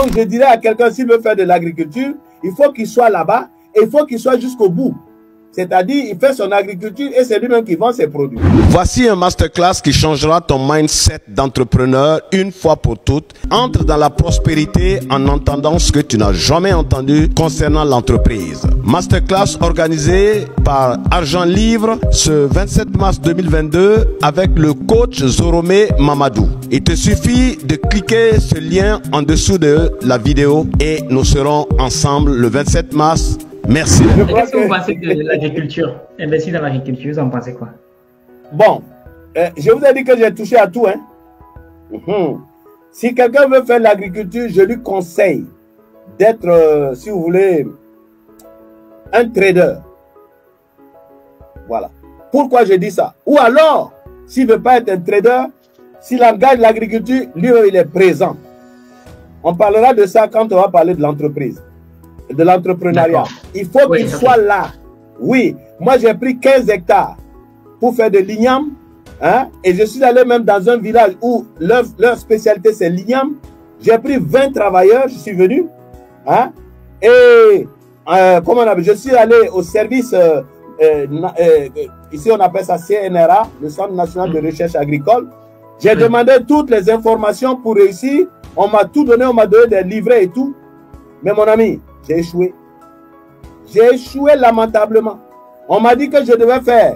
Donc, je dirais à quelqu'un, s'il veut faire de l'agriculture, il faut qu'il soit là-bas et il faut qu'il soit jusqu'au bout. C'est-à-dire, il fait son agriculture et c'est lui-même qui vend ses produits. Voici un masterclass qui changera ton mindset d'entrepreneur une fois pour toutes. Entre dans la prospérité en entendant ce que tu n'as jamais entendu concernant l'entreprise. Masterclass organisé par Argent Livre ce 27 mars 2022 avec le coach Zoromé Mamadou. Il te suffit de cliquer ce lien en dessous de la vidéo et nous serons ensemble le 27 mars. Merci. Qu'est-ce que vous pensez de l'agriculture? Investir dans l'agriculture, vous en pensez quoi? Bon, je vous ai dit que j'ai touché à tout. Si quelqu'un veut faire l'agriculture, je lui conseille d'être, si vous voulez, un trader. Voilà. Pourquoi je dis ça? Ou alors, s'il ne veut pas être un trader, s'il engage l'agriculture, lui, il est présent. On parlera de ça quand on va parler de l'entreprise. De l'entrepreneuriat. Il faut qu'il soit là. Oui, moi j'ai pris 15 hectares pour faire de l'igname. Et je suis allé même dans un village où leur spécialité c'est l'igname. J'ai pris 20 travailleurs, je suis venu. Et comment on appelle, je suis allé au service, ici on appelle ça CNRA, le Centre National de Recherche Agricole. J'ai demandé toutes les informations pour réussir. On m'a tout donné, on m'a donné des livrets et tout. Mais mon ami, j'ai échoué. J'ai échoué lamentablement. On m'a dit que je devais faire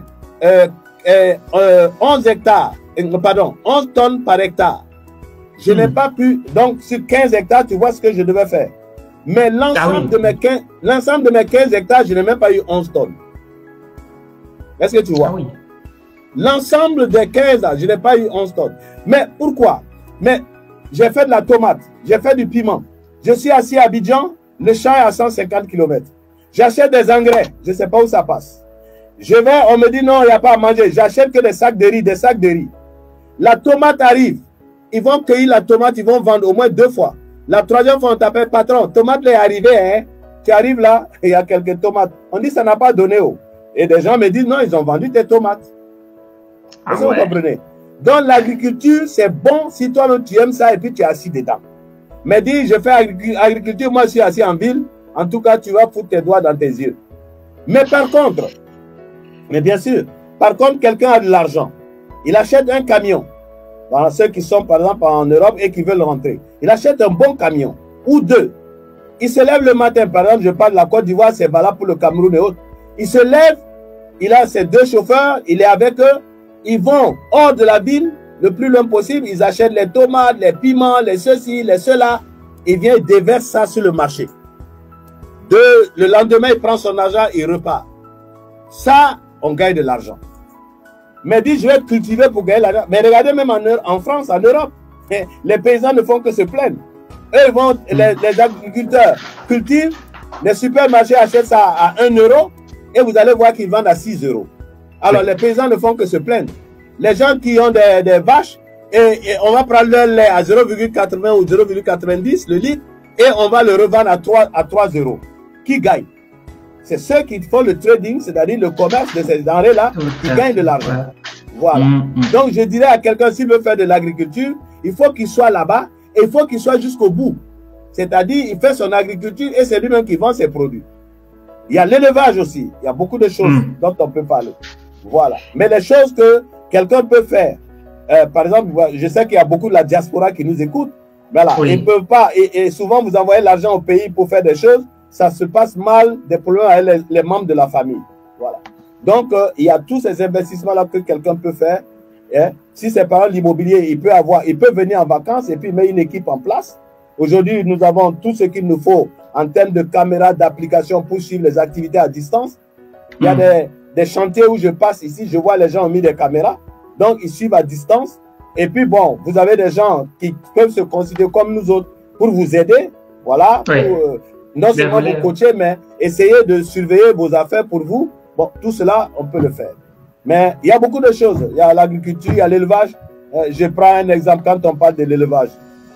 11 hectares, pardon, 11 tonnes par hectare. Je n'ai pas pu, donc sur 15 hectares, tu vois ce que je devais faire. Mais l'ensemble de mes 15 hectares, je n'ai même pas eu 11 tonnes. Est-ce que tu vois? L'ensemble des 15 ans, je n'ai pas eu 11 tonnes. Mais pourquoi? Mais j'ai fait de la tomate, j'ai fait du piment. Je suis assis à Abidjan, le champ est à 150 km. J'achète des engrais, je ne sais pas où ça passe. Je vais, on me dit non, il n'y a pas à manger. J'achète que des sacs de riz, des sacs de riz. La tomate arrive. Ils vont cueillir la tomate, ils vont vendre au moins 2 fois. La 3e fois, on t'appelle patron. Tomate est arrivée, hein. Tu arrives là, et il y a quelques tomates. On dit ça n'a pas donné. Et des gens me disent non, ils ont vendu tes tomates. Est-ce que vous comprenez? Donc l'agriculture, c'est bon si toi-même tu aimes ça et puis tu es assis dedans. Mais dis, je fais agriculture, moi je suis assis en ville, en tout cas tu vas foutre tes doigts dans tes yeux. Mais par contre, mais bien sûr, par contre quelqu'un a de l'argent, il achète un camion, dans ceux qui sont par exemple en Europe et qui veulent rentrer, il achète un bon camion, ou 2. Il se lève le matin, par exemple je parle de la Côte d'Ivoire, c'est valable pour le Cameroun et autres. Il se lève, il a ses 2 chauffeurs, il est avec eux, ils vont hors de la ville, le plus loin possible, ils achètent les tomates, les piments, les ceci, les cela. Il vient, il déverse ça sur le marché. Le lendemain, il prend son argent, il repart. Ça, on gagne de l'argent. Mais dit, je vais cultiver pour gagner l'argent. Mais regardez même en France, en Europe, les paysans ne font que se plaindre. Eux, ils vont, les agriculteurs cultivent, les supermarchés achètent ça à 1 euro et vous allez voir qu'ils vendent à 6 euros. Alors, les paysans ne font que se plaindre. Les gens qui ont des vaches, et on va prendre leur lait à 0,80 ou 0,90 le litre, et on va le revendre à 3 euros. Qui gagne? C'est ceux qui font le trading, c'est-à-dire le commerce de ces denrées-là, qui gagnent de l'argent. Voilà. Donc, je dirais à quelqu'un, s'il veut faire de l'agriculture, il faut qu'il soit là-bas, et il faut qu'il soit jusqu'au bout. C'est-à-dire, il fait son agriculture, et c'est lui-même qui vend ses produits. Il y a l'élevage aussi. Il y a beaucoup de choses dont on peut parler. Voilà. Mais les choses que quelqu'un peut faire, par exemple, je sais qu'il y a beaucoup de la diaspora qui nous écoute. Voilà. Ils ne peuvent pas, et souvent vous envoyez l'argent au pays pour faire des choses, ça se passe mal, des problèmes avec les membres de la famille. Voilà. Donc, il y a tous ces investissements-là que quelqu'un peut faire. Si c'est par exemple l'immobilier, il peut venir en vacances et puis mettre une équipe en place. Aujourd'hui, nous avons tout ce qu'il nous faut en termes de caméras, d'applications pour suivre les activités à distance. Il y a des chantiers où je passe ici, je vois les gens ont mis des caméras. Donc, ils suivent à distance. Et puis, bon, vous avez des gens qui peuvent se considérer comme nous autres pour vous aider. Voilà. Pour, non seulement vous coacher, mais essayer de surveiller vos affaires pour vous. Bon, tout cela, on peut le faire. Mais il y a beaucoup de choses. Il y a l'agriculture, il y a l'élevage. Je prends un exemple quand on parle de l'élevage.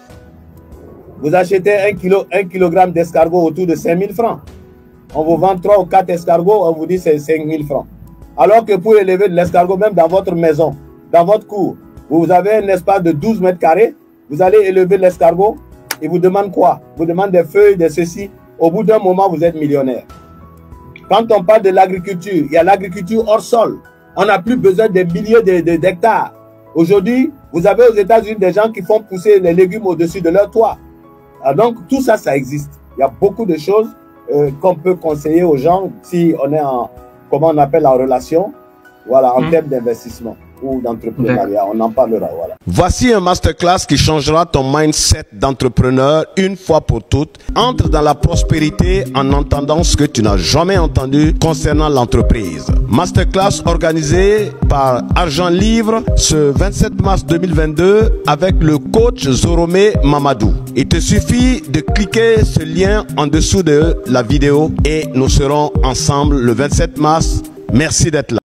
Vous achetez 1 kilogramme d'escargot autour de 5 000 francs. On vous vend 3 ou 4 escargots, on vous dit c'est 5 000 francs. Alors que pour élever de l'escargot, même dans votre maison, dans votre cour, vous avez un espace de 12 mètres carrés, vous allez élever l'escargot, Ils vous demandent quoi? Ils vous demandent des feuilles, de ceci. Au bout d'un moment, vous êtes millionnaire. Quand on parle de l'agriculture, il y a l'agriculture hors sol. On n'a plus besoin des milliers d'hectares. Aujourd'hui, vous avez aux États-Unis des gens qui font pousser les légumes au-dessus de leur toit. Donc, tout ça, ça existe. Il y a beaucoup de choses qu'on peut conseiller aux gens si on est en, comment on appelle, en relation, voilà, en termes d'investissement ou d'entrepreneuriat. On en parlera, voilà. Voici un masterclass qui changera ton mindset d'entrepreneur une fois pour toutes. Entre dans la prospérité en entendant ce que tu n'as jamais entendu concernant l'entreprise. Masterclass organisé par Argent Livre ce 27 mars 2022 avec le coach Zoromé Mamadou. Il te suffit de cliquer ce lien en dessous de la vidéo et nous serons ensemble le 27 mars. Merci d'être là.